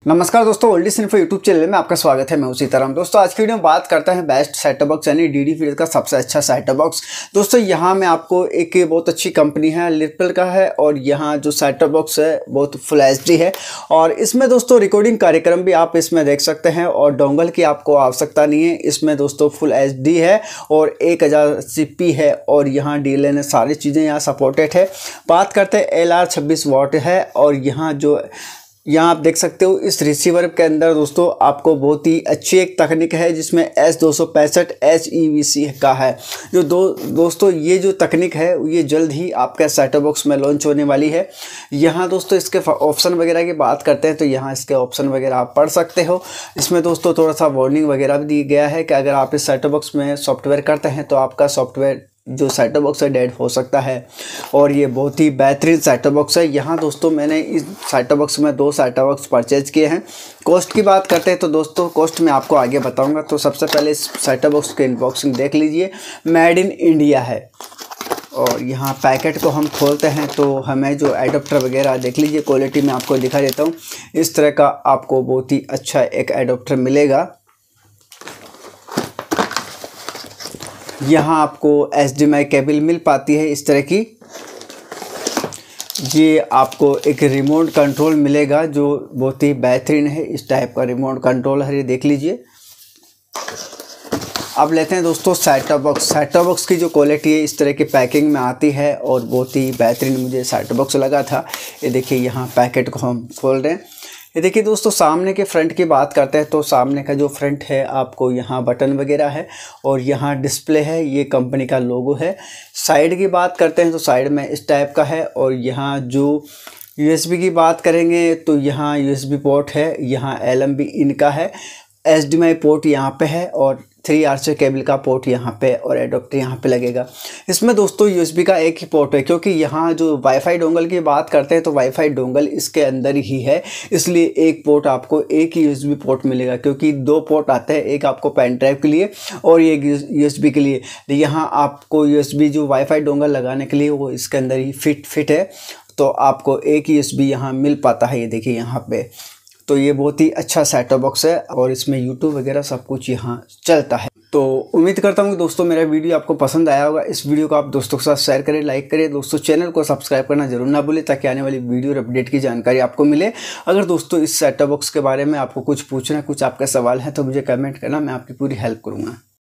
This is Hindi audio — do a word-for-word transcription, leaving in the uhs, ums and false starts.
नमस्कार दोस्तों, ओल्डीज इन्फो यूट्यूब चैनल में आपका स्वागत है। मैं उसी तरह दोस्तों आज की वीडियो में बात करते हैं बेस्ट सेटअप बॉक्स यानी डीडी फ्री का सबसे अच्छा सेटअप बॉक्स। दोस्तों यहाँ में आपको एक बहुत अच्छी कंपनी है, लिपल का है, और यहाँ जो सेटअप बॉक्स है बहुत फुल एचडी है और इसमें दोस्तों रिकॉर्डिंग कार्यक्रम भी आप इसमें देख सकते हैं और डोंगल की आपको आवश्यकता नहीं है। इसमें दोस्तों फुल एचडी है और एक हज़ार सीपी है और यहाँ डीएलएन सारी चीज़ें यहाँ सपोर्टेड है। बात करते हैं एल आर छब्बीस वॉट है और यहाँ जो यहाँ आप देख सकते हो इस रिसीवर के अंदर दोस्तों आपको बहुत ही अच्छी एक तकनीक है जिसमें एस दो सौ पैंसठ एच ई वी सी का है। जो दो दोस्तों ये जो तकनीक है ये जल्द ही आपके सेटअप बॉक्स में लॉन्च होने वाली है। यहाँ दोस्तों इसके ऑप्शन वगैरह की बात करते हैं तो यहाँ इसके ऑप्शन वगैरह आप पढ़ सकते हो। इसमें दोस्तों थोड़ा सा वार्निंग वगैरह भी दी गया है कि अगर आप इस सेटअप बॉक्स में सॉफ्टवेयर करते हैं तो आपका सॉफ्टवेयर जो सेटअप बॉक्स है डेड हो सकता है। और ये बहुत ही बेहतरीन सेटअप बॉक्स है। यहाँ दोस्तों मैंने इस सेटअप बॉक्स में दो सेटअप बॉक्स परचेज किए हैं। कॉस्ट की बात करते हैं तो दोस्तों कॉस्ट मैं आपको आगे बताऊंगा। तो सबसे पहले इस सेटअप बॉक्स की अनबॉक्सिंग देख लीजिए। मेड इन इंडिया है और यहाँ पैकेट को हम खोलते हैं तो हमें जो एडाप्टर वगैरह देख लीजिए, क्वालिटी में आपको दिखा देता हूँ। इस तरह का आपको बहुत ही अच्छा एक एडाप्टर मिलेगा। यहाँ आपको H D M I cable मिल पाती है इस तरह की। ये आपको एक रिमोट कंट्रोल मिलेगा जो बहुत ही बेहतरीन है। इस टाइप का रिमोट कंट्रोल है, ये देख लीजिए। अब लेते हैं दोस्तों सेटअप बॉक्स। सेटअप बॉक्स की जो क्वालिटी है इस तरह की पैकिंग में आती है और बहुत ही बेहतरीन मुझे सेटअप बॉक्स लगा था। ये देखिए यहाँ पैकेट को हम खोल रहे हैं। ये देखिए दोस्तों सामने के फ्रंट की बात करते हैं तो सामने का जो फ्रंट है आपको यहाँ बटन वगैरह है और यहाँ डिस्प्ले है, ये कंपनी का लोगो है। साइड की बात करते हैं तो साइड में इस टाइप का है और यहाँ जो यूएसबी की बात करेंगे तो यहाँ यूएसबी पोर्ट है, यहाँ एल एम बी इनका है, H D M I port यहाँ पे है और थ्री आर सी केबल का पोर्ट यहाँ पे और एडाप्टर यहाँ पे लगेगा। इसमें दोस्तों यूएसबी का एक ही पोर्ट है क्योंकि यहाँ जो वाईफाई डोंगल की बात करते हैं तो वाईफाई डोंगल इसके अंदर ही है, इसलिए एक पोर्ट आपको एक ही यूएसबी पोर्ट मिलेगा। क्योंकि दो पोर्ट आते हैं, एक आपको पेन ड्राइव के लिए और एक यूएसबी के लिए। यहाँ आपको यूएसबी जो वाईफाई डोंगल लगाने के लिए वो इसके अंदर ही फिट फिट है, तो आपको एक ही यूएसबी यहाँ मिल पाता है। ये देखिए यहाँ पे। तो ये बहुत ही अच्छा सेटअप बॉक्स है और इसमें यूट्यूब वगैरह सब कुछ यहाँ चलता है। तो उम्मीद करता हूँ कि दोस्तों मेरा वीडियो आपको पसंद आया होगा। इस वीडियो को आप दोस्तों के साथ शेयर करें, लाइक करें। दोस्तों चैनल को सब्सक्राइब करना जरूर ना भूलें ताकि आने वाली वीडियो और अपडेट की जानकारी आपको मिले। अगर दोस्तों इस सेटअप बॉक्स के बारे में आपको कुछ पूछना है, कुछ आपका सवाल है तो मुझे कमेंट करना, मैं आपकी पूरी हेल्प करूँगा।